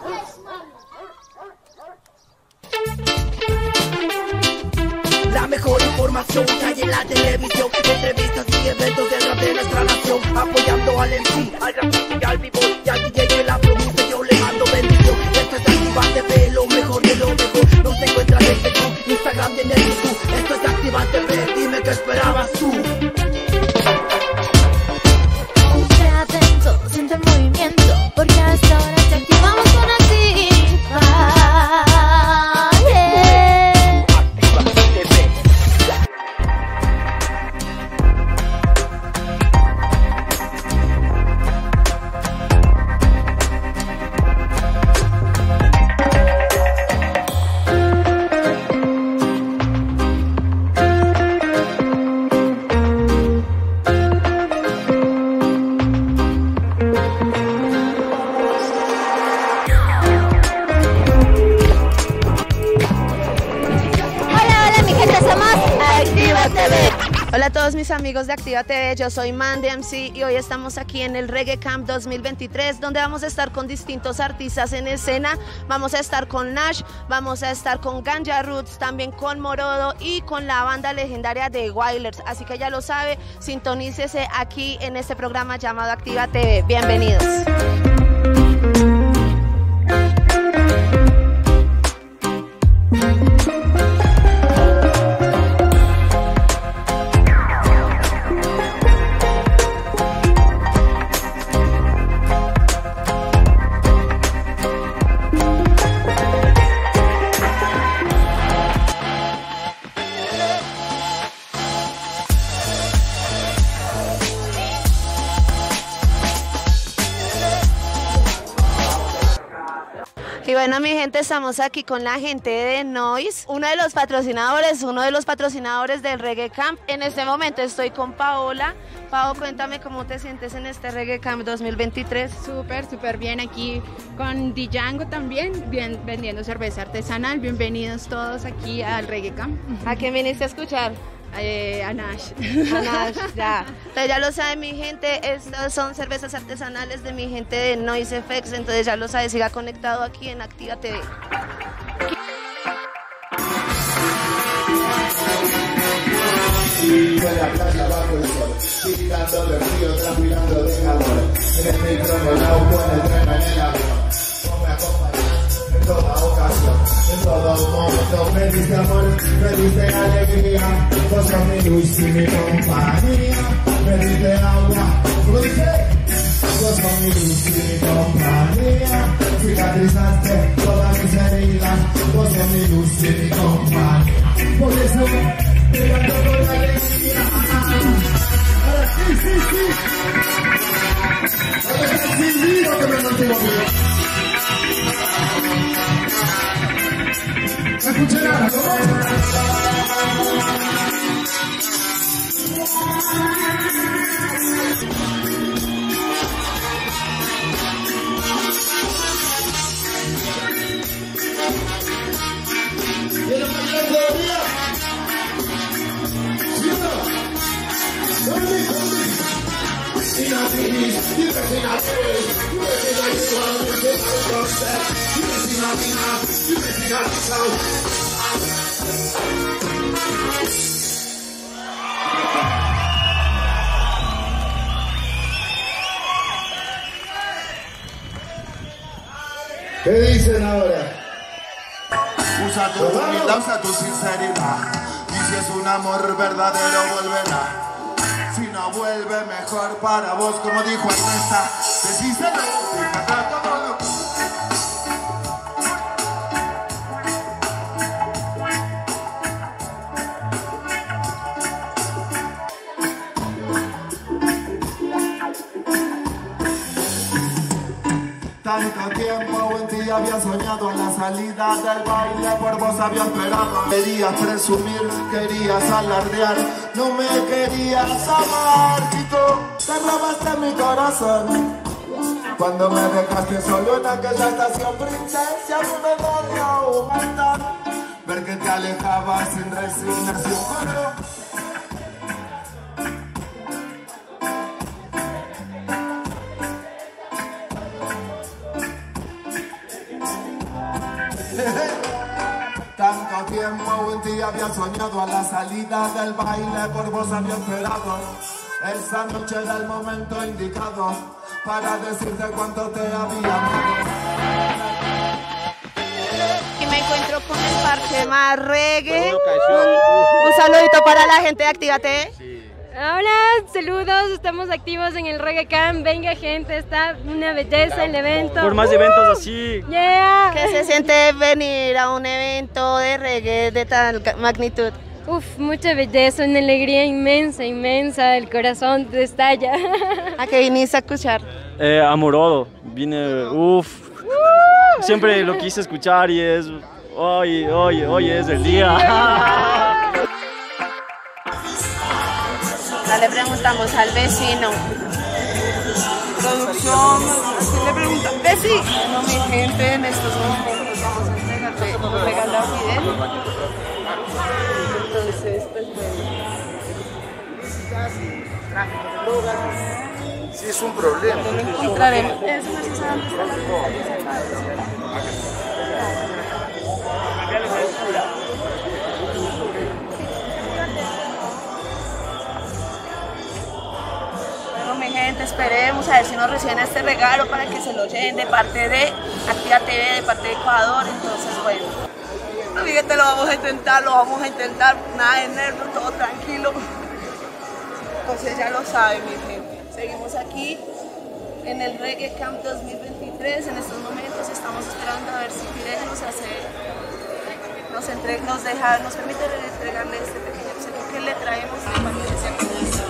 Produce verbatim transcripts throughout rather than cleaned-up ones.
La mejor información que hay en la televisión, entrevistas y eventos del rap de nuestra nación, apoyando al M C, al graffiti y al b-boy, y al D J que la produce, yo le mando bendición. Esto es Activa T V, lo mejor de lo mejor. Nos encuentran en Facebook, Instagram y en el YouTube. Esto es Activa T V, dime qué esperabas tú. Esté atento, siente el movimiento, porque a esta hora te activamos con Activa. Hola a todos mis amigos de Activa T V, yo soy Mandy M C y hoy estamos aquí en el Reggae Camp dos mil veintitrés, donde vamos a estar con distintos artistas en escena. Vamos a estar con Nash, vamos a estar con Ganja Roots, también con Morodo y con la banda legendaria de Wailers. Así que ya lo sabe, sintonícese aquí en este programa llamado Activa T V. Bienvenidos. Y bueno, mi gente, estamos aquí con la gente de Noise, uno de los patrocinadores, uno de los patrocinadores del Reggae Camp. En este momento estoy con Paola. Pao, cuéntame cómo te sientes en este Reggae Camp dos mil veintitrés. Súper, súper bien aquí con Django también, bien, vendiendo cerveza artesanal. Bienvenidos todos aquí al Reggae Camp. ¿A quién viniste a escuchar? Eh, a Nash. A Nash, ya. Entonces ya lo sabe mi gente, estas son cervezas artesanales de mi gente de Noise F X, entonces ya lo sabe, siga conectado aquí en Activa T V. Y en la playa bajo el sol, tirando de frío, transpirando de calor. En el micronauta, en el tren, en el avión. No me acompañas en toda ocasión, en todo momento. Feliz de amor, feliz de alegría. Vos sos mi luz y mi compañía. Feliz de agua, ¿cómo dice? Vos sos mi luz y mi compañía. Cicatrizaste todas mis heridas. Vos sos mi luz y mi compañía. Por eso, mirando con alegría. Ahora sí, sí, sí. Ahora está encendido que me mantuvo mío. ¿Me escuché nada? ¿Cómo? ¿Quiero bailar todavía? ¿Sí o no? ¿Dónde? ¿Dónde? Sin afinis, dime sin afinis, dime sin afinis, dime sin afinis, dime sin afinis, dime sin afinis. ¿Qué dicen ahora? Usa tu humildad, usa tu sinceridad. Y si es un amor verdadero, volverá. Si no vuelve, mejor para vos. Como dijo Ernesta, decíselo, fíjate como lo... Tanto tiempo en ti había soñado, en la salida del baile por vos había esperado. Querías presumir, querías alardear, no me querías amar, Chito. Te robaste mi corazón cuando me dejaste solo en aquella estación. Princesa, a mí me dolió un montón ver que te alejabas sin resignación. Pero tiempo en ti había soñado, a la salida del baile por vos había esperado. Esa noche era el momento indicado para decirte cuánto te había amado. Y me encuentro con el parche más reggae. Un, un saludito para la gente de Actívate. Hola, saludos, estamos activos en el Reggae Camp. Venga gente, está una belleza el evento. Por más eventos así. Yeah. ¿Qué se siente venir a un evento de reggae de tal magnitud? Uf, mucha belleza, una alegría inmensa, inmensa, el corazón te estalla. ¿A qué viniste a escuchar? Eh, a Morodo, vine, uff, siempre lo quise escuchar y es, hoy, hoy, hoy es el día. Le preguntamos al vecino. Producción, ¿quién le pregunta? Vecino. Bueno, mi gente, en estos momentos vamos a entregarle un regalo a Fidel. Entonces, pues bueno. Sí, es un problema. Lo encontraremos. Es necesario. Mi gente, esperemos a ver si nos reciben este regalo para que se lo lleven de parte de Activa T V, de parte de Ecuador. Entonces, bueno, no, fíjate, lo vamos a intentar, lo vamos a intentar, nada de nervios, todo tranquilo. Entonces ya lo saben, mi gente. Seguimos aquí en el Reggae Camp dos mil veintitrés. En estos momentos estamos esperando a ver si Fidel nos hace, nos, entre, nos deja, nos permite entregarle este pequeño obsequio que le traemos de parte de Activa.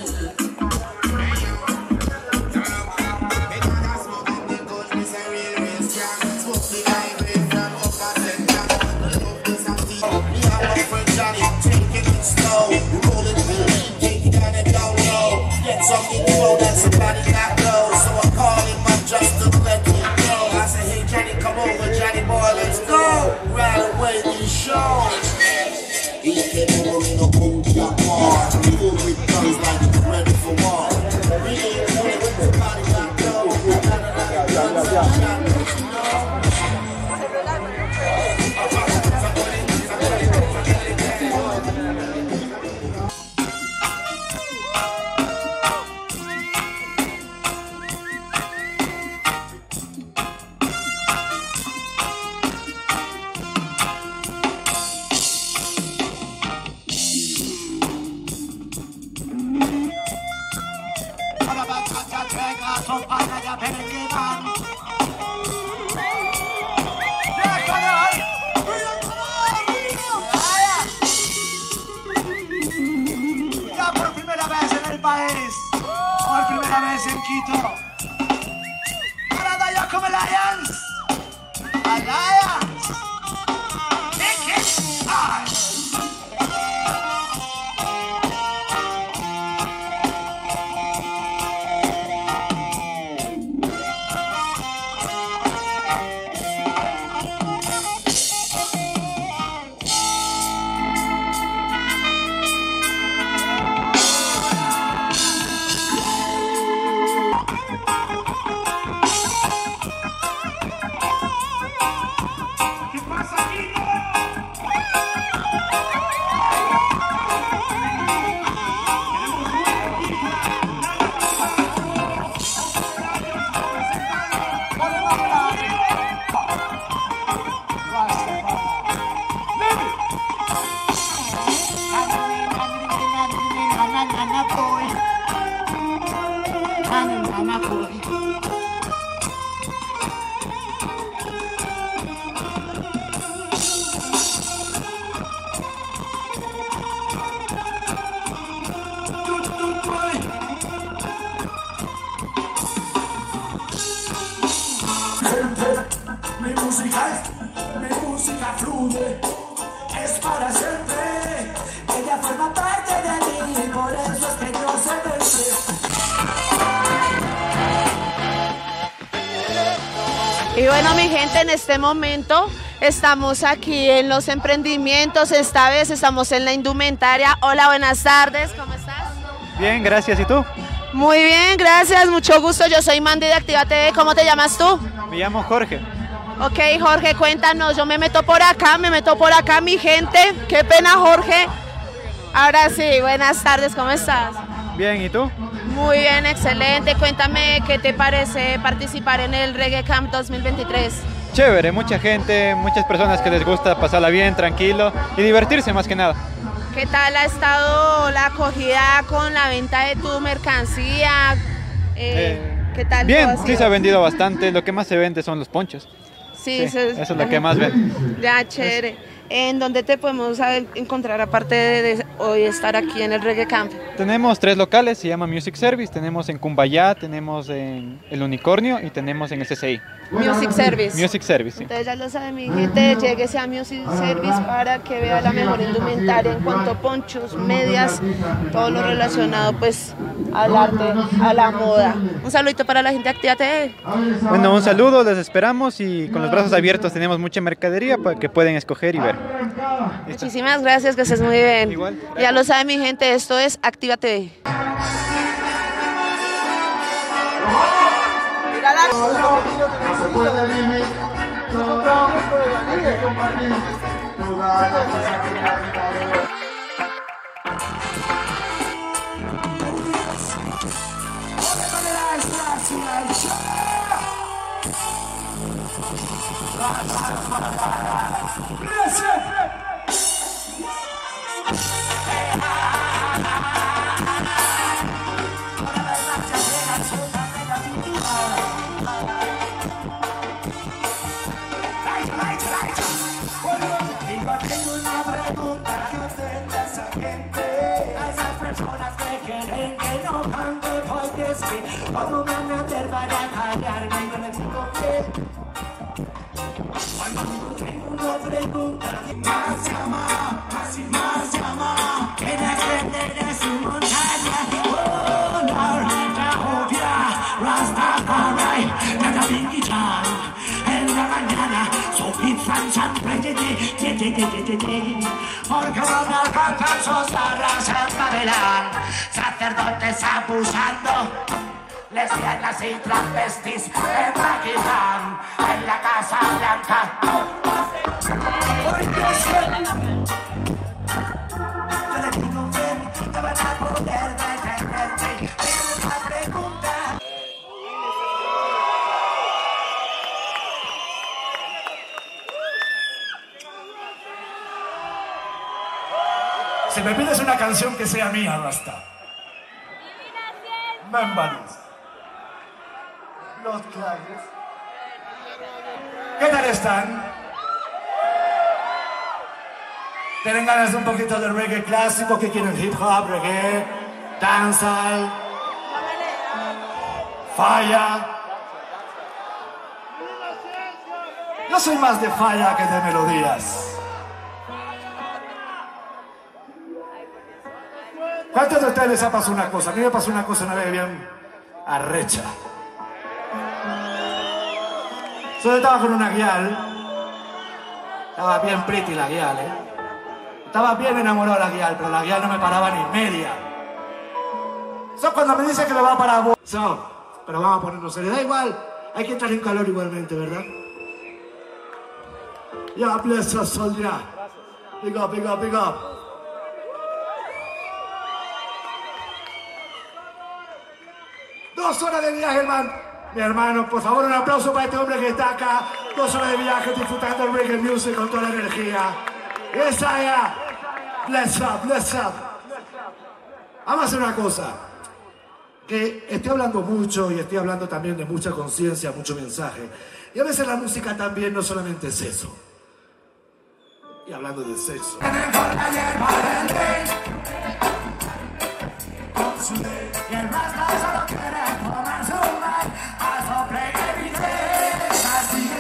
Ya por primera vez en el país, por primera vez en Quito, para Dayaco Alliance, Alliance, Take It High. Mi música, mi música fluye, es para siempre. Ella forma parte de mí, por eso es que no se vence. Y bueno, mi gente, en este momento estamos aquí en los emprendimientos. Esta vez estamos en la indumentaria. Hola, buenas tardes, ¿cómo estás? Bien, gracias. ¿Y tú? Muy bien, gracias, mucho gusto. Yo soy Mandy de Activa T V. ¿Cómo te llamas tú? Me llamo Jorge. Ok, Jorge, cuéntanos, yo me meto por acá, me meto por acá, mi gente. Qué pena, Jorge. Ahora sí, buenas tardes, ¿cómo estás? Bien, ¿y tú? Muy bien, excelente. Cuéntame qué te parece participar en el Reggae Camp dos mil veintitrés. Chévere, mucha gente, muchas personas que les gusta pasarla bien, tranquilo y divertirse más que nada. ¿Qué tal ha estado la acogida con la venta de tu mercancía? Eh, Eh, ¿Qué tal? Bien, todo ha sí se sido? ha vendido bastante, lo que más se vende son los ponchos. Sí, Sí, eso, eso es lo que más ven. Ya, chévere. ¿En dónde te podemos saber, encontrar aparte de, de hoy estar aquí en el Reggae Camp? Tenemos tres locales, se llama Music Service, tenemos en Cumbayá, tenemos en El Unicornio y tenemos en el C C I. Music Service. Music Service, sí. Entonces ya lo sabe mi gente, lléguese a Music Service para que vea la mejor indumentaria en cuanto a ponchos, medias, todo lo relacionado pues al arte, a la moda. Un saludito para la gente de Actívate T V. Bueno, un saludo, les esperamos y con los brazos abiertos tenemos mucha mercadería para que pueden escoger y ver. Muchísimas gracias, que estés muy bien. Igual, ya lo sabe mi gente, esto es Actívate T V. No se puede vivir, no, no, hay que compartir todas las cosas que la vida debe. Tengo una pregunta que usted a esa gente, a esas personas que creen que no van de porque sí, todo me van a hacer para callarme y no les digo que. Cuando tengo una pregunta, más llama, más y más llama, que la gente de su montaña, oh, no, Jehová, Rastafari, Nagabingitan, en la mañana, soy Franzan, porque van a cantar sus barras en Babelán, sacerdotes abusando, lesbianas y travestis en Pakistán, en la Casa Blanca. Porque yo le digo ven, te van a poder detenerte, es una pregunta. Si me pides una canción que sea mía, basta. Membanis. Los Clares. ¿Qué tal están? ¿Tienen ganas de un poquito de reggae clásico? ¿Qué quieren? Hip hop, reggae, dancehall, falla. Yo soy más de falla que de melodías. ¿Cuántos de ustedes les ha pasado una cosa? A mí me pasó una cosa una vez bien arrecha. Yo estaba con una guial. Estaba bien pretty la guial, ¿eh? Estaba bien enamorado de la guial, pero la guial no me paraba ni media. Eso cuando me dice que me va a parar... So, pero vamos a ponernos serio. Da igual, hay que entrar en calor igualmente, ¿verdad? Ya, bless us, soldier. Big up, big up, big up. Dos horas de viaje, hermano. Mi hermano, por favor, un aplauso para este hombre que está acá. Dos horas de viaje disfrutando el reggae music con toda la energía. Esa ya. Bless up, bless up. Vamos a hacer una cosa. Que estoy hablando mucho y estoy hablando también de mucha conciencia, mucho mensaje. Y a veces la música también no solamente es eso. Y hablando de sexo. Y el rasta solo quiere tomar su mal, a sobrevivir, así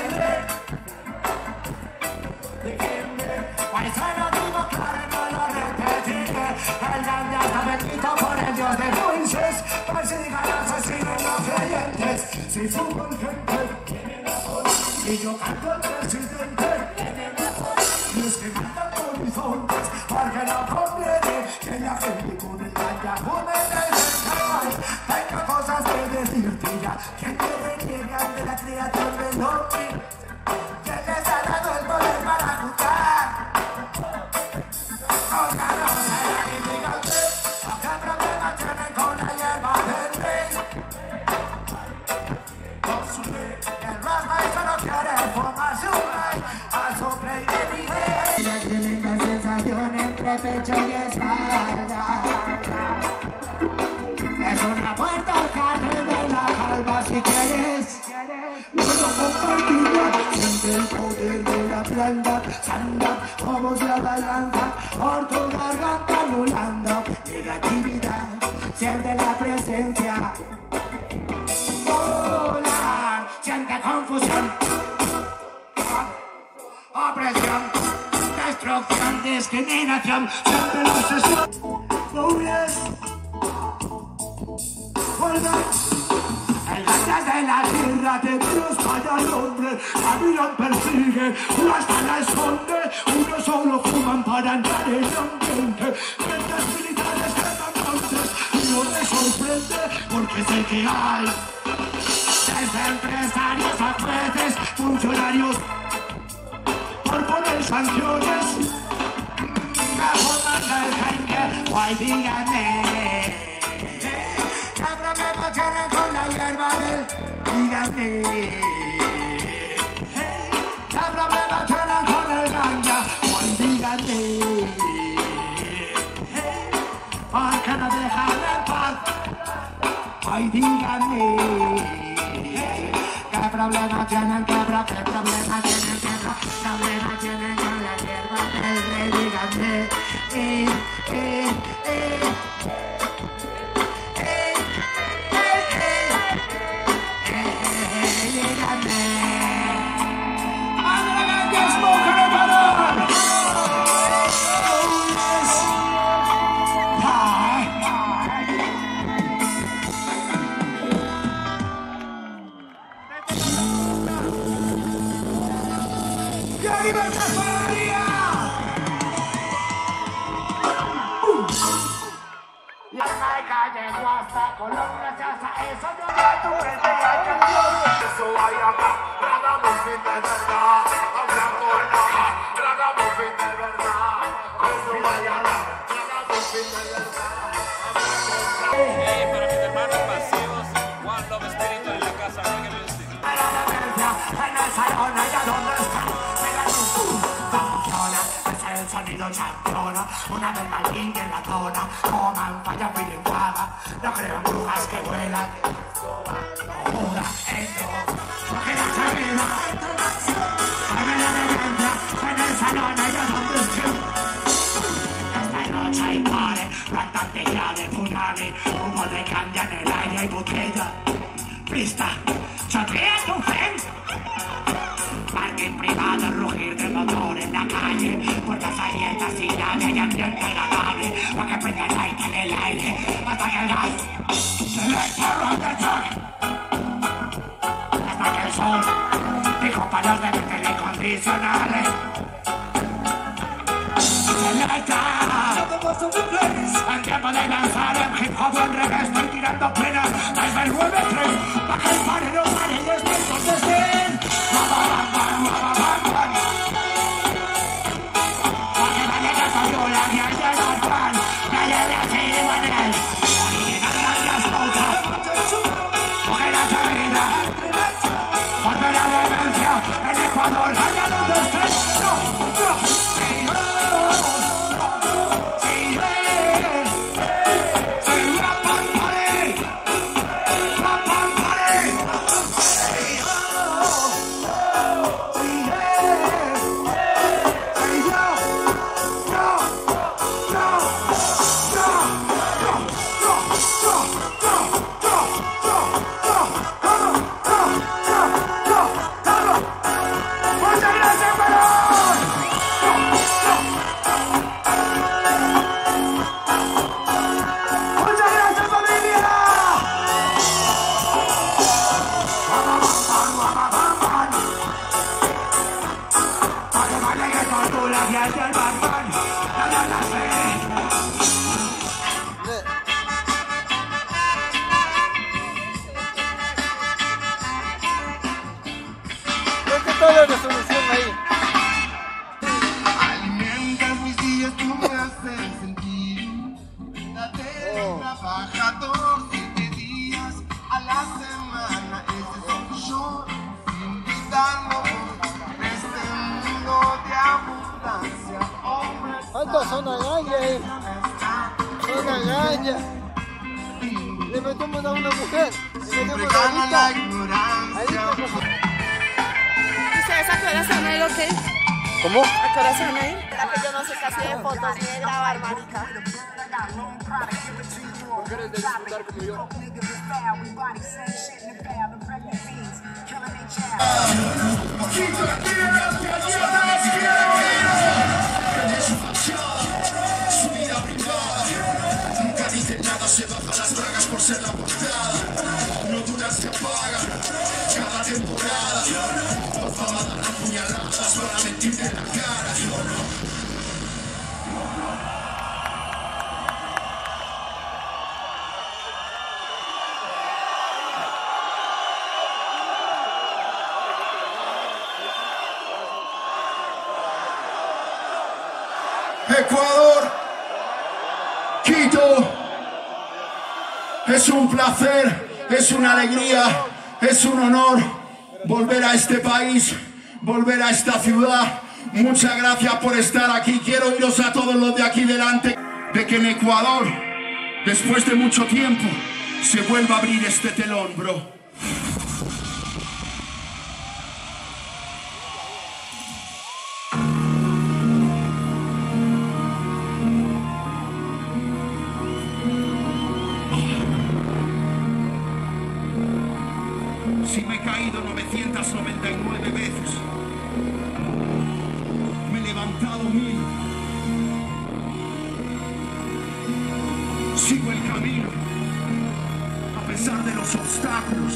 de que pues bueno digo claro, no lo repetiré, el grande está bendito por el Dios de juicios, persigan asesinos no creyentes, si subo el gente, y yo canto el presidente, y es que cantan horizontes, porque no conviene que la gente con el daña tengo cosas que decirte ya, que te reniegan de la creación del hombre. Prueba si quieres, puedo compartirla. Siente el poder de la planta, anda como se abalanza por tu garganta anulando negatividad. Siente la presencia, volar, siente confusión, opresión, destrucción, discriminación, siente la obsesión. Oh yes, el ganas de la tierra de Dios para el hombre, Babylon persigue, una hasta la esconde, uno solo fuman para entrar en el ambiente, mientras militares quedan montes, y no me sorprende porque sé que hay, desde empresarios a jueces, funcionarios, por poner sanciones, bajo manda el gente, guay díganme. ¿Qué problema tienen con la hierba del gigante? ¿Qué problema tienen con el ganja? Hoy díganme. ¿Por qué no dejan en paz? Hoy díganme. ¿Qué problema tienen? ¿Qué problema tienen? ¿Qué problema tienen con la hierba del rey? Díganme. Eh, eh, eh. Hasta Colombia, hasta eso no da tu frente y hay canción. Eso hay acá, tratamos fin de verdad. Hablando en acá, tratamos fin de verdad. Eso hay acá, tratamos fin de verdad. Hey, para mis hermanos pasivos, One Love Espíritu en la casa, Reggae Music. En la demencia, en el salón, allá donde está, pega tu funciona, ese es el sonido championa. Una vez más limpia en la zona, coman, falla, pilinguada. No creo en brujas que vuelan. Jura, entro, porque la salida. En la demencia, en el salón, allá donde estoy. Esta noche hay pare, plantantilla de funari, humo de cambia en el aire y botella. Pista, chorrea tu fe. Parking privado, rugir del motor en la calle, puertas abiertas y nadie y ambiente agradable, para que prenda el aire en el aire, hasta que el gas se le cerró el choque. Hasta que el sol dijo palos de telecondicionales. Se le está en tiempo de lanzar el hip hop al revés, estoy tirando plena desde el nueve tres, para que el pare no pare y es tiempo de ser. toda la solución ahí. Alimentas mis días, tú me haces sentir. Date oh. Trabajador, siete días a la semana. Ese soy yo, sin vida en este mundo de abundancia. Hombres, ¿cuántos son agaña ahí? Son agaña. Le metemos a una mujer, le metemos a ahorita. amigo qué? ¿Cómo? ¿A qué hora se van a ir? La que yo no sé casi de fotos ni de grabar, marica. ¿Por qué eres de disfrutar como yo? Nunca dice nada, se baja las bragas por ser la portada. No duras, se apagan cada temporada. La fama da puñaladas para mentirte en la cara. Ecuador, Quito, es un placer, es una alegría, es un honor volver a este país, volver a esta ciudad. Muchas gracias por estar aquí. Quiero iros a todos los de aquí delante, de que en Ecuador, después de mucho tiempo, se vuelva a abrir este telón, bro. Si me he caído novecientas noventa y nueve veces, me he levantado mil, sigo el camino, a pesar de los obstáculos,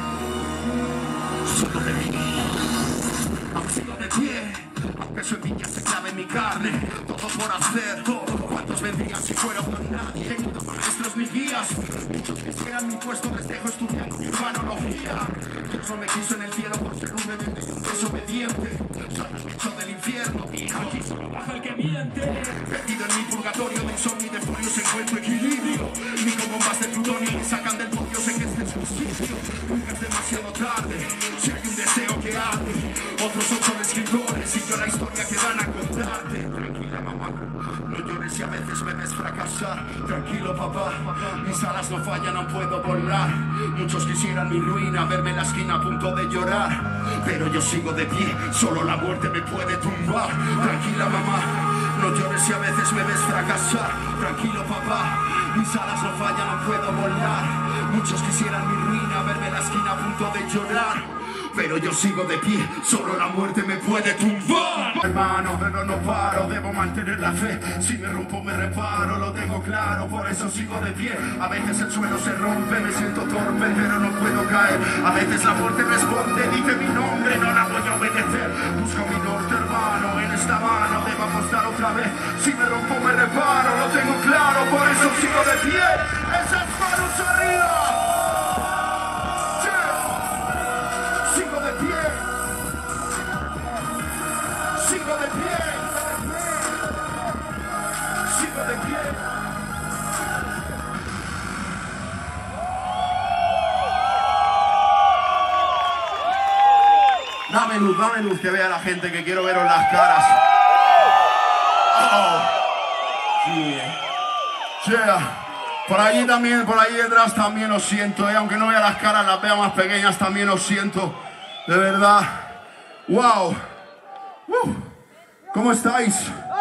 solo de mí, aún sigo de pie, aunque su envidia se clave en mi carne, todo por hacer, todo, cuantos vendrían si fuera por nadie, tengo maestros ni guías, muchos que sean mi puesto les dejo estudiando mi urbanología. Dios no me quiso en el cielo por ser un rebelde y un desobediente. Soy el bicho del infierno y aquí solo baja el que miente. Perdido en mi purgatorio de insomnio y de furios encuentro equilibrio. Ni con bombas de plutonio me sacan del podio, sé que este es un sitio. Nunca es demasiado tarde, si hay un deseo que arde. Otros son solo escritores y yo la historia que van a contarte. Tranquila mamá, no llores si a veces me ves fracasar. Tranquilo papá, mis alas no fallan, no puedo volar. Muchos quisieran mi ruina, verme en la esquina a punto de llorar, pero yo sigo de pie, solo la muerte me puede tumbar. Tranquila mamá, no llores si a veces me ves fracasar. Tranquilo papá, mis alas no fallan, no puedo volar. Muchos quisieran mi ruina, verme en la esquina a punto de llorar, pero yo sigo de pie, solo la muerte me puede tumbar. Hermano, pero no paro, debo mantener la fe. Si me rompo me reparo, lo tengo claro, por eso sigo de pie. A veces el suelo se rompe, me siento torpe, pero no puedo caer. A veces la muerte responde, dice mi nombre, no la voy a obedecer. Busco mi norte, hermano, en esta mano debo apostar otra vez. Si me rompo me reparo, lo tengo claro, por eso sigo de pie. Esas manos arriba. Sigo de pie, sigo de pie, sigo de pie. Dame luz, dame luz, que vea la gente, que quiero veros las caras. Oh, yeah. Yeah. Por allí también, por allí detrás también os siento, ¿eh? Aunque no vea las caras, las vea más pequeñas, también os siento. De verdad. ¡Wow! Uh, ¿Cómo estáis?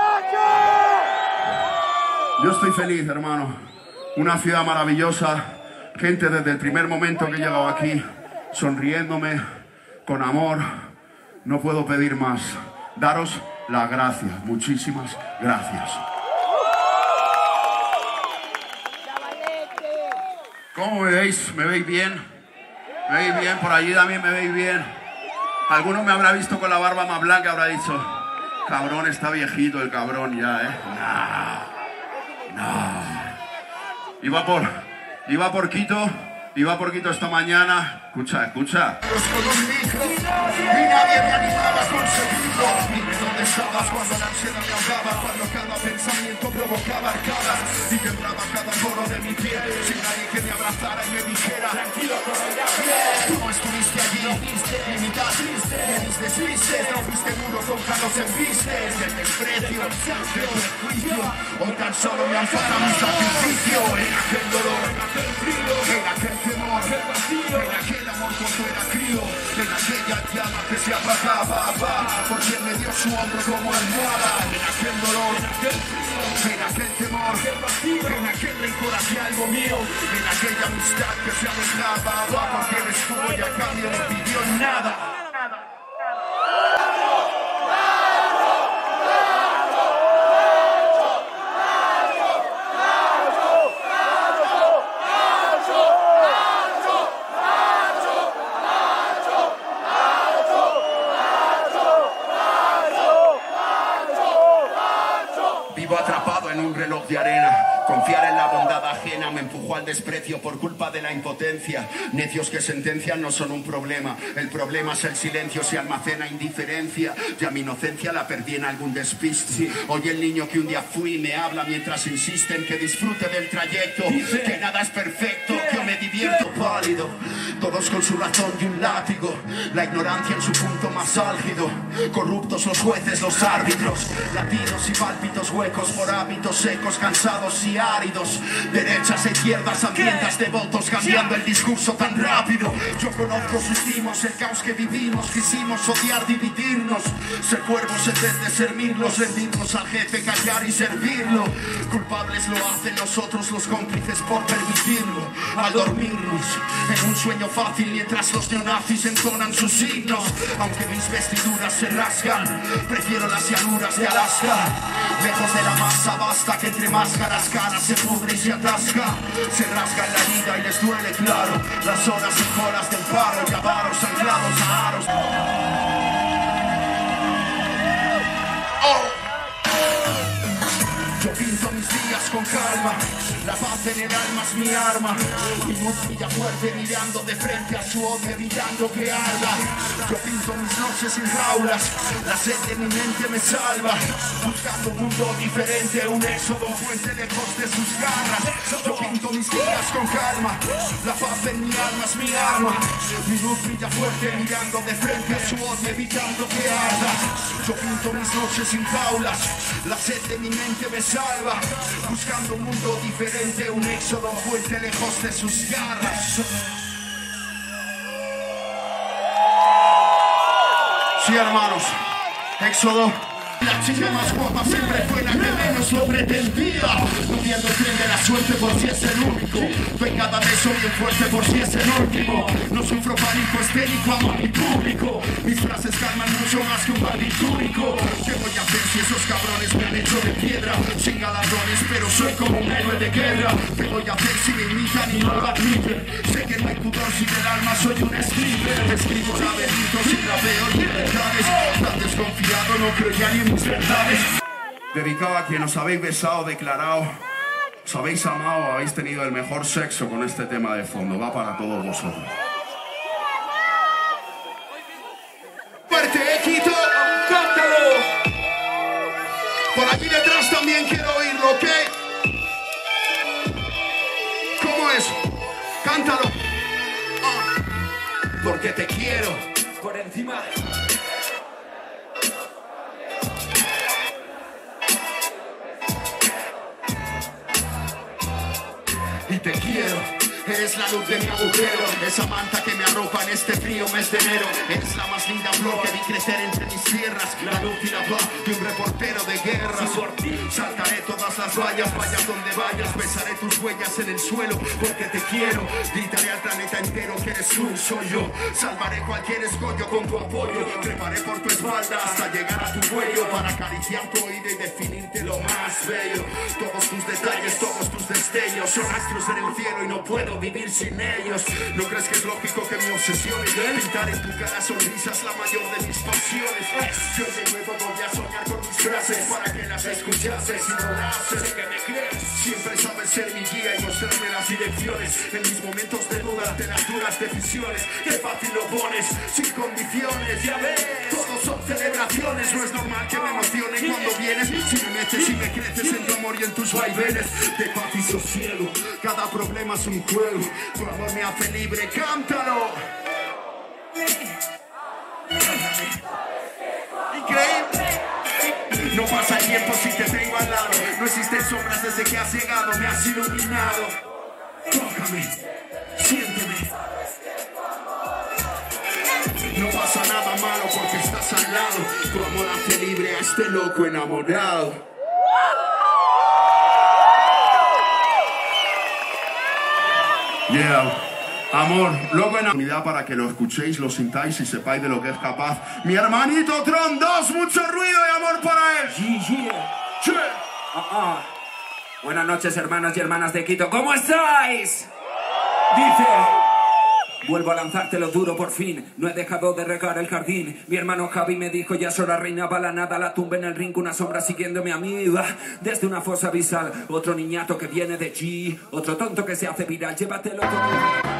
Yo estoy feliz, hermano. Una ciudad maravillosa. Gente desde el primer momento que he llegado aquí, sonriéndome, con amor. No puedo pedir más. Daros las gracias. Muchísimas gracias. ¿Cómo me veis? ¿Me veis bien? ¿Me veis bien? Por allí también me veis bien. Alguno me habrá visto con la barba más blanca, habrá dicho, cabrón, está viejito el cabrón ya, ¿eh? No, no. Iba por, iba por Quito, iba por Quito esta mañana. Escucha, escucha. Con un micro, y nadie me animaba a conseguirlo. Dime dónde estabas cuando la ansiedad me ahogaba, cuando cada pensamiento provocaba arcadas y temblaba cada poro de mi piel, sin nadie que me abrazara y me dijera, tranquilo, todo irá bien. Tú no estuviste allí, no viste, limitaste, me desviste, no fuiste duro, nunca nos embiste. Del desprecio, del prejuicio, Hoy tan solo me ampara mi sacrificio. En aquel dolor, en aquel temor, en aquel amor cuando era crío, en aquella llama que se apagaba, por quien me dio su hombro como almohada. En aquel dolor, en aquel temor, en aquel rencor hacia algo mío, en aquella amistad que se alejaba, porque me estuvo y a cambio no pidió nada. Vivo atrapado en un reloj de arena. Confiar en la bondad ajena me empujó al desprecio por culpa de la impotencia. Necios que sentencian no son un problema. El problema es el silencio, se almacena indiferencia. Ya mi inocencia la perdí en algún despiste. Hoy el niño que un día fui me habla mientras insisten que disfrute del trayecto, que nada es perfecto, que yo me divierto pálido. Todos con su razón y un látigo. La ignorancia en su punto más álgido. Corruptos los jueces, los árbitros. Latidos y pálpitos huecos por hábitos secos, cansados y áridos. Derechas e izquierdas hambrientas de votos, cambiando el discurso tan rápido. Yo conozco sus timos, el caos que vivimos. Quisimos odiar, dividirnos. Ser cuervos en vez de servirlos. Rendirnos al jefe, callar y servirlo. Culpables lo hacen los otros, los cómplices por permitirlo. Al dormirnos en un sueño fácil mientras los neonazis entonan sus signos. Aunque mis vestiduras se rasgan, prefiero las llanuras de Alaska. Lejos de la masa basta que entre máscaras cara se pudre y se atasca. Se rasga en la herida y les duele claro. Las horas y horas del paro y avaros anclados a aros. Oh. Yo pinto mis días con calma. La paz en el alma es mi arma. Mi luz brilla fuerte mirando de frente a su odio, evitando que arda. Yo pinto mis noches sin jaulas. La sed de mi mente me salva. Buscando un mundo diferente, un éxodo fuente lejos de sus garras. Yo pinto mis días con calma. La paz en mi alma es mi arma. Mi luz brilla fuerte mirando de frente a su odio, evitando que arda. Yo pinto mis noches sin jaulas. La sed de mi mente me salva. Buscando un mundo diferente, un éxodo fuerte lejos de sus garras. Sí, hermanos, éxodo. La chica más guapa siempre fue la que menos lo pretendía. Moviendo el tren de la suerte por si es el único. Vengada de eso bien fuerte por si es el último. No sufro pánico estérico, amo a mi público. Mis frases calman mucho más que un barbitúrico. ¿Qué voy a hacer si esos cabrones me han hecho de piedra? Sin galardones, pero soy como un héroe de guerra. ¿Qué voy a hacer si me imitan y no lo admiten? Sé que no hay pudor si del alma soy un escritor. Escribo laberintos y rapeo y verdades. Tan desconfiado no creo ya ni en mis verdades. Dedicado a quien os habéis besado, declarado, os habéis amado, habéis tenido el mejor sexo con este tema de fondo. Va para todos vosotros. ¡Fuerte, Quito! ¡Cántalo! Por aquí detrás también quiero oírlo, ¿ok? ¿Cómo es? ¡Cántalo! Ah. Porque te quiero por encima de... Y te quiero, eres la luz de mi agujero, esa manta que me arropa en este frío mes de enero. Eres la más linda flor que vi crecer entre mis tierras, la luz y la paz de un reportero de guerra. Por ti saltaré todas las vallas, vayas donde vayas, besaré tus huellas en el suelo, porque te quiero. Gritaré al planeta entero que eres tú, soy yo. Salvaré cualquier escollo con tu apoyo, treparé por tu espalda hasta llegar a tu cuello, para acariciar tu oído y definirte lo más bello. Todos tus detalles, todos tus destellos son astros en el cielo y no puedo vivir sin ellos. ¿No crees que es lógico que mi obsesión es pintar en tu cara sonrisas, la mayor de mis pasiones? Yo de nuevo voy a soñar con mis frases para que las escuchases y no las haces. Sé que me crees, siempre sabes ser mi guía y mostrarme las direcciones. En mis momentos de duda ante las duras decisiones, qué fácil lo pones, sin condiciones. Ya ves, todos son celebraciones. No es normal que me emocione cuando vienes. Si me metes y me creces en tu amor y en tus vaivenes de paz y sosiego, cada problema es un juego. Tu amor me hace libre, cántalo. Increíble. No pasa el tiempo si te tengo al lado. No es existen sombras desde que has llegado, me has iluminado. Tócame, siénteme. No pasa nada malo porque estás al lado. Tu amor hace libre a este loco enamorado. Yeah. Amor, loco enamorado para que lo escuchéis, lo sintáis y sepáis de lo que es capaz. Mi hermanito Tron dos, mucho ruido y amor para él. Yeah, yeah. Yeah. Oh, oh. Buenas noches, hermanos y hermanas de Quito. ¿Cómo estáis? Dice... Vuelvo a lanzártelo duro por fin. No he dejado de regar el jardín. Mi hermano Javi me dijo ya sola reinaba la nada. La tumba en el ring, una sombra siguiéndome a mí. Desde una fosa abisal. Otro niñato que viene de G. Otro tonto que se hace viral. Llévatelo con...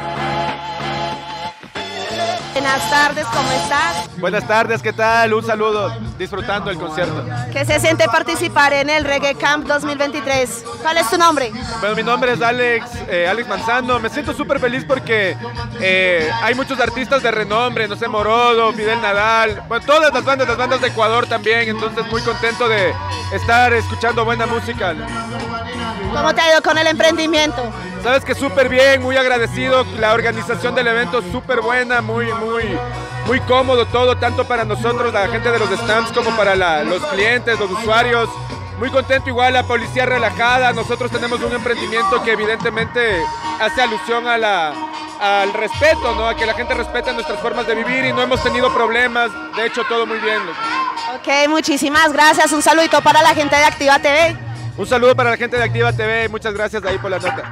Buenas tardes, ¿cómo estás? Buenas tardes, ¿qué tal? Un saludo, disfrutando el concierto. ¿Qué se siente participar en el Reggae Camp dos mil veintitrés? ¿Cuál es tu nombre? Bueno, mi nombre es Alex, eh, Alex Manzano. Me siento súper feliz porque eh, hay muchos artistas de renombre, no sé, Morodo, Fidel Nadal, bueno, todas las bandas, las bandas de Ecuador también, entonces muy contento de estar escuchando buena música. ¿Cómo te ha ido con el emprendimiento? Sabes que súper bien, muy agradecido, la organización del evento súper buena, muy, muy, muy cómodo todo, tanto para nosotros, la gente de los stands, como para la, los clientes, los usuarios. Muy contento, igual la policía relajada. Nosotros tenemos un emprendimiento que evidentemente hace alusión a la, al respeto, ¿no? A que la gente respete nuestras formas de vivir y no hemos tenido problemas, de hecho todo muy bien. Ok, muchísimas gracias, un saludito para la gente de Activa T V. Un saludo para la gente de Activa T V, muchas gracias ahí por la nota.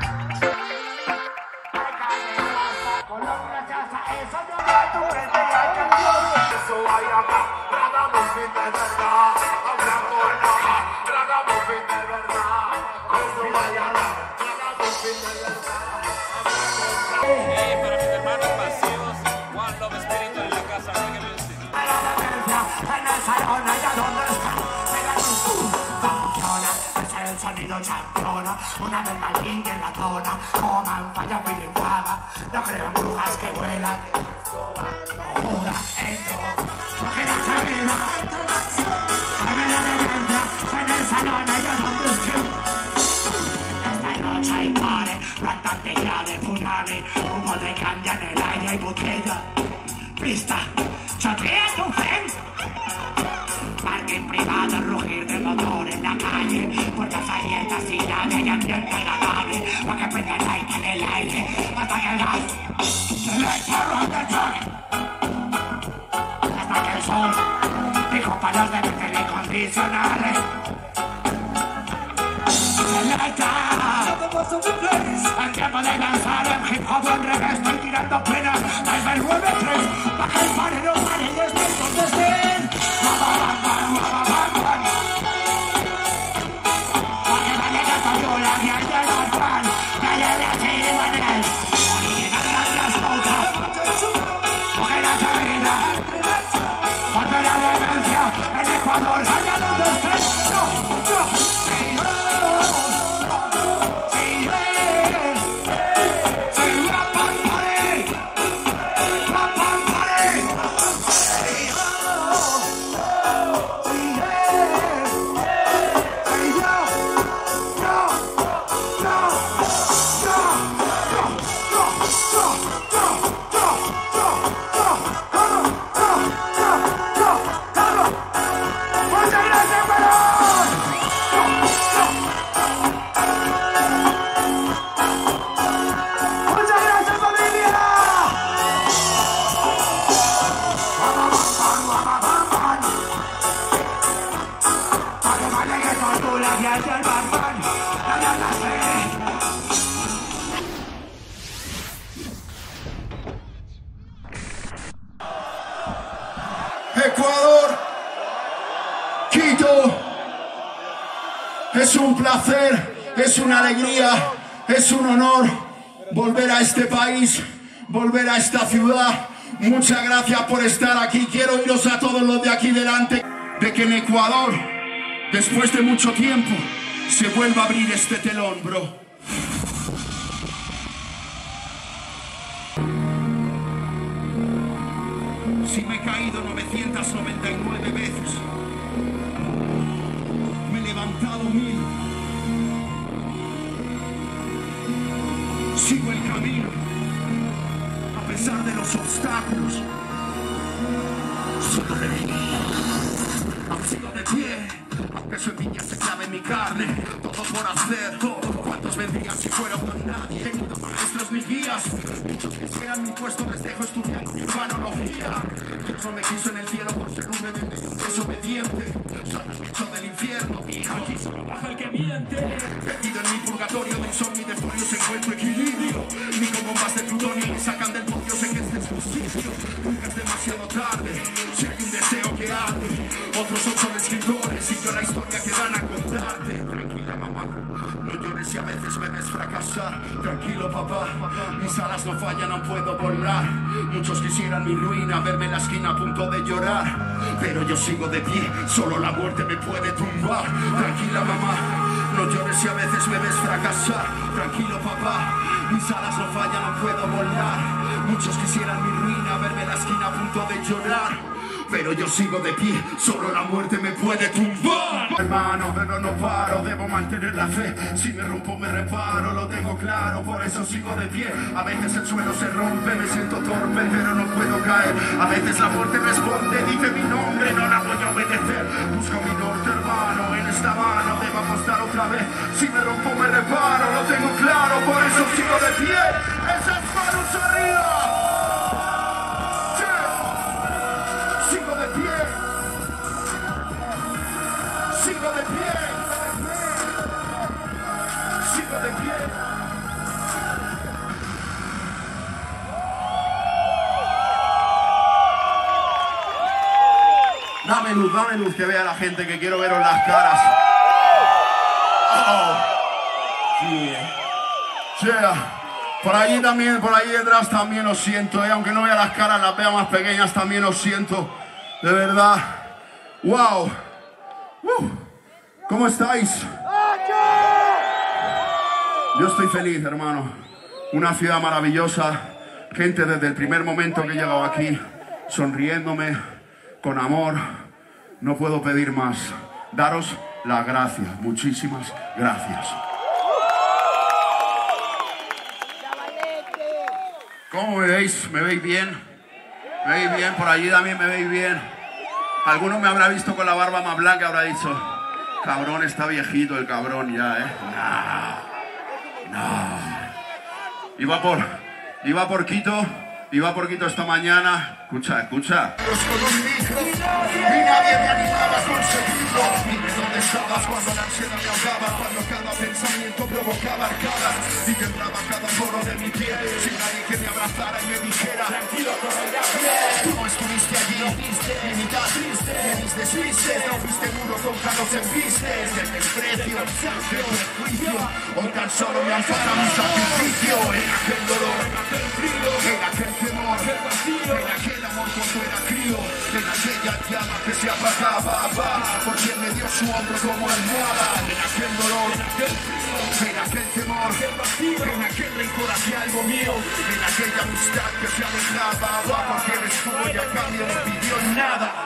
Championa, una vez más en la zona, como man falla pilinfada, no creo en brujas que vuelan, no jura, entro, que la cabina, dame la demencia, en el salón hay donde estoy. Esta noche hay pare, plantantera de punani, humo de cambia en el aire y botella, pista, chotea tu gente. Parking privado, rugir del motor en la calle, puertas abiertas y nadie y ambiente agradable, para que prenda el aire en el aire, hasta que el gas se le echa rompe hasta que el sol dijo palos de telecondicionales se le echa. El tiempo de lanzar en hip hop en revés, estoy tirando penas desde el nueve tres, para que el pare no pare y estés donde estén. Ecuador, Quito, es un placer, es una alegría, es un honor volver a este país, volver a esta ciudad. Muchas gracias por estar aquí. Quiero iros a todos los de aquí delante, de que en Ecuador, después de mucho tiempo, se vuelva a abrir este telón, bro. Si me he caído novecientas noventa y nueve veces, me he levantado mil, obstáculos. Sigo de pie, aún sigo de pie, aunque su envidia se clave en mi carne. Todo por hacer, todo. ¿Cuántos vendrían si fuera un nadie? Maestros ni guías, muchos que sean mi puesto les dejo estudiando mi urbanología. Dios no me quiso en el cielo por ser un rebelde desobediente. Soy el bicho del infierno, hijo. Aquí solo baja el que miente. Perdido en mi purgatorio de insomnio y de furios encuentro equilibrio. Ni con bombas de plutonio me sacan del podio, sé que este es su sitio. Nunca es demasiado tarde, si hay un deseo que arde. Otros son solo escritores y yo la historia que dan a contarte. Tranquila mamá, no llores si a veces me ves fracasar. Tranquilo papá, mis alas no fallan, no puedo volar. Muchos quisieran mi ruina, verme en la esquina a punto de llorar. Pero yo sigo de pie, solo la muerte me puede tumbar. Tranquila mamá, no llores si a veces me ves fracasar. Tranquilo papá, mis alas no fallan, no puedo volar. Muchos quisieran mi ruina, verme en la esquina a punto de llorar. Pero yo sigo de pie, solo la muerte me puede tumbar. Hermano, pero no paro, debo mantener la fe. Si me rompo me reparo, lo tengo claro, por eso sigo de pie. A veces el suelo se rompe, me siento torpe, pero no puedo caer. A veces la muerte responde, dice mi nombre, no la voy a obedecer. Busco mi norte, hermano, en esta mano debo apostar otra vez. Si me rompo me reparo, lo tengo claro, por eso sigo de pie. Esas manos arriba. Sigo de pie, sigo de pie, sigo de pie. Dame luz, dame luz, que vea la gente, que quiero veros las caras. Oh, yeah. Yeah. Por ahí también, por ahí detrás también os siento, ¿eh? Aunque no vea las caras, las vea más pequeñas, también os siento. De verdad. ¡Wow! Uh, ¿Cómo estáis? Yo estoy feliz, hermano. Una ciudad maravillosa. Gente desde el primer momento que he llegado aquí, sonriéndome, con amor. No puedo pedir más. Daros las gracias. Muchísimas gracias. ¿Cómo me veis? ¿Me veis bien? ¿Me veis bien? Por allí también me veis bien. Alguno me habrá visto con la barba más blanca, habrá dicho, cabrón, está viejito el cabrón ya, ¿eh? No, no. Iba por, iba por Quito, iba por Quito esta mañana. Escucha, escucha. Con un micro, y nadie me animaba a conseguirlo. Dime dónde estabas cuando la ansiedad me ahogaba, cuando cada pensamiento provocaba arcadas y temblaba cada poro de mi piel, sin nadie que me abrazara y me dijera, tranquilo, corre la piel. Tú no estuviste allí, no viste, ni mitad triste, ni mis desvistes, no fuiste duro contra los embistes, del desprecio, del prejuicio. Hoy tan solo me ampara mi sacrificio, en aquel dolor, en aquel frío, en aquel temor, en aquel amor cuando era crío, en aquella llama que se apagaba, por quien me dio su hombro como almohada, en aquel dolor, en aquel frío, en aquel temor, en aquel rencor hacia algo mío, en aquella amistad que se alejaba, porque eres tú y a cambio no pidió nada.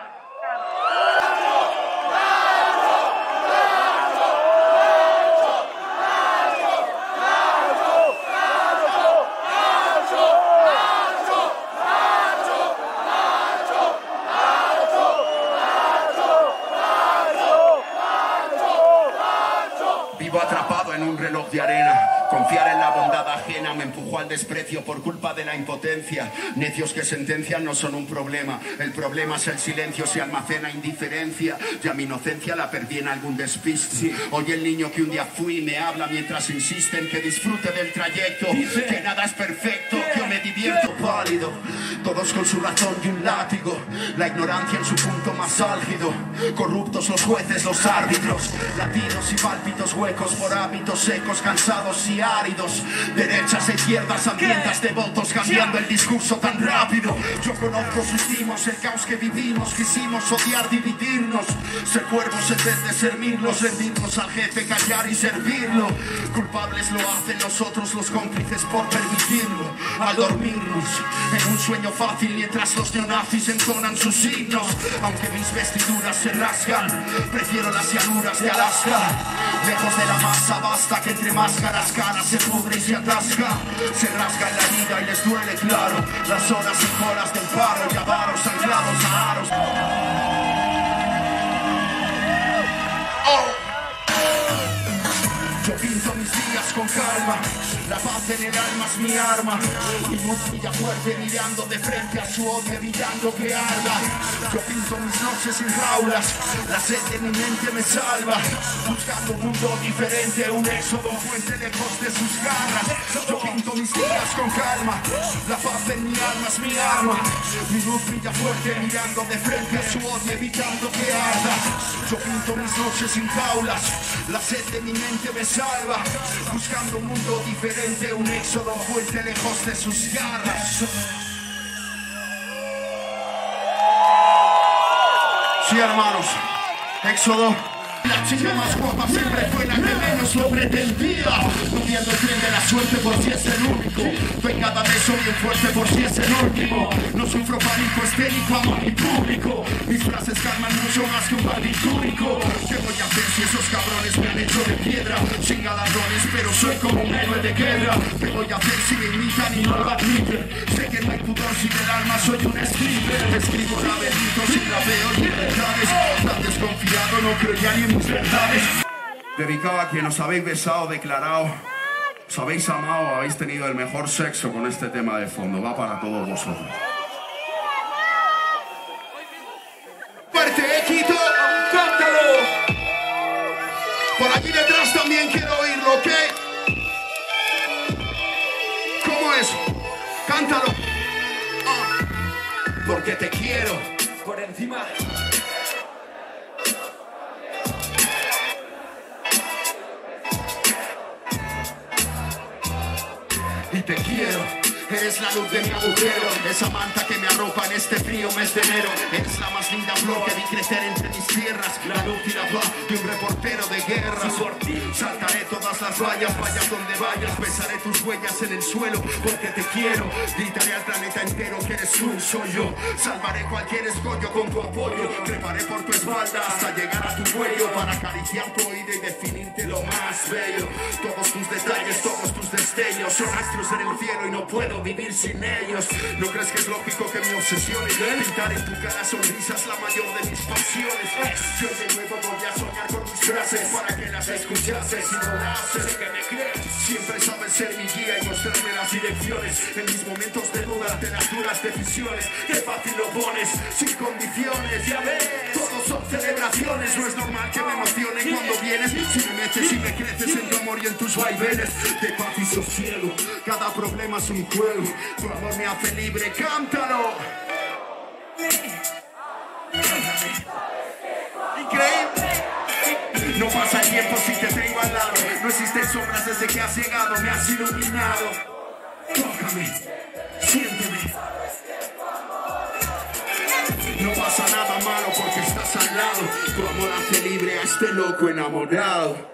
Vivo atrapado en un reloj de arena. Confiar en la bondad ajena me empujó al desprecio por culpa de la impotencia. Necios que sentencian no son un problema. El problema es el silencio, se almacena indiferencia. Ya mi inocencia la perdí en algún despiste. Hoy el niño que un día fui me habla mientras insiste en que disfrute del trayecto. Que nada es perfecto, que yo me divierto pálido. Todos con su razón y un látigo. La ignorancia en su punto más álgido. Corruptos los jueces, los árbitros. Latidos y pálpitos huecos por hábitos secos, cansados y áridos. Derechas e izquierdas hambrientas de votos, cambiando el discurso tan rápido. Yo conozco sus timos, el caos que vivimos. Quisimos odiar, dividirnos. Ser cuervos en vez de servirlos. Rendirnos al jefe, callar y servirlo. Culpables lo hacen los otros, los cómplices por permitirlo. Al dormirnos en un sueño fácil mientras los neonazis entonan sus himnos. Aunque mis vestiduras se rasgan, prefiero las llanuras de Alaska. Lejos de la masa basta que entre máscaras caen semana se pudre y se atasca. Se rasga en la vida y les duele, claro. Las horas y horas del paro y avaros anclados a aros. Oh. Yo pinto mis días con calma, la paz en el alma es mi arma. Mi luz brilla fuerte mirando de frente a su odio, evitando que arda. Yo pinto mis noches sin jaulas, la sed de mi mente me salva. Buscando un mundo diferente, un éxodo, fuente lejos de sus garras. Yo pinto mis días con calma, la paz en mi alma es mi arma. Mi luz brilla fuerte mirando de frente a su odio, evitando que arda. Yo pinto mis noches sin jaulas, la sed de mi mente me salva, buscando un mundo diferente, un éxodo, fuerte lejos de sus garras. Sí, hermanos, éxodo. La chica más guapa siempre fue la que menos lo pretendía. Moviendo el tren de la suerte por si es el único. Venga, dame eso bien fuerte por si es el último. No sufro pánico estético, amo a mi público. Mis frases calman mucho más que un barbitúrico. ¿Qué voy a hacer si esos cabrones me han hecho de piedra? Sin galardones, pero soy como un héroe de guerra. ¿Qué voy a hacer si me imitan y no lo admiten? Sé que no hay pudor si del alma soy un escriber. Escribo laberintos sin rapeo ni verdades. Tan desconfiado no creo ya ni mis verdades. Dedicado a quien os habéis besado, declarado, os habéis amado, habéis tenido el mejor sexo con este tema de fondo. Va para todos vosotros. Fuerte, Quito, cántalo. Por aquí detrás también quiero oírlo, ¿ok? ¿Cómo es? Cántalo. Ah. Porque te quiero por encima. Y te quiero, eres la luz de mi agujero, esa manta que me arropa en este frío mes de enero. Eres la más linda flor que vi crecer entre mis tierras, la luz y la paz de un reportero de guerra. Por ti saltaré todas las vallas, vayas donde vayas, besaré tus huellas en el suelo, porque te quiero. Gritaré al planeta entero que eres tú, soy yo. Salvaré cualquier escollo con tu apoyo, treparé por tu espalda hasta llegar a tu cuello, para acariciar tu oído y definirte lo más bello. Todos tus detalles, todos tus destellos son astros en el cielo y no puedo vivir sin ellos. ¿No crees que es lógico que mi obsesión es pintar en tu cara sonrisas, la mayor de mis pasiones? Yo de nuevo voy a soñar con mis frases para que las escuchases y no las haces. Que me crees, siempre sabes ser mi guía y mostrarme las direcciones. En mis momentos de duda de las duras decisiones, qué fácil lo pones, sin condiciones. Ya ves, todos son celebraciones. No es normal que me emocione cuando vienes. Si me metes y me creces en tu amor y en tus vaivenes de paz y sosiego, cada problema es un juego. Tu amor me hace libre, cántalo. Increíble. No pasa el tiempo si te tengo al lado. No existen sombras desde que has llegado, me has iluminado. Tócame, siénteme. No pasa nada malo porque estás al lado. Tu amor hace libre a este loco enamorado.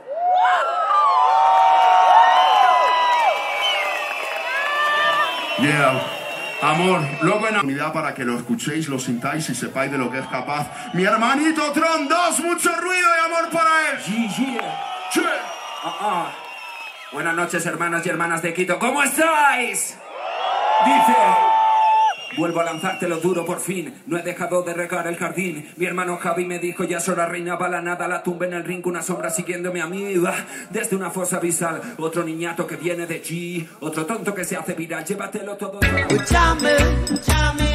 Yeah. Amor, luego en unidad para que lo escuchéis, lo sintáis y sepáis de lo que es capaz. Mi hermanito Tron dos, mucho ruido y amor para él. Yeah, yeah. Yeah. Uh -uh. Buenas noches, hermanos y hermanas de Quito. ¿Cómo estáis? Dice... Vuelvo a lanzártelo duro por fin. No he dejado de regar el jardín. Mi hermano Javi me dijo ya sola reinaba la nada. La tumba en el ring, una sombra siguiéndome a mí. Desde una fosa abisal. Otro niñato que viene de G. Otro tonto que se hace viral. Llévatelo todo. Escúchame, escúchame.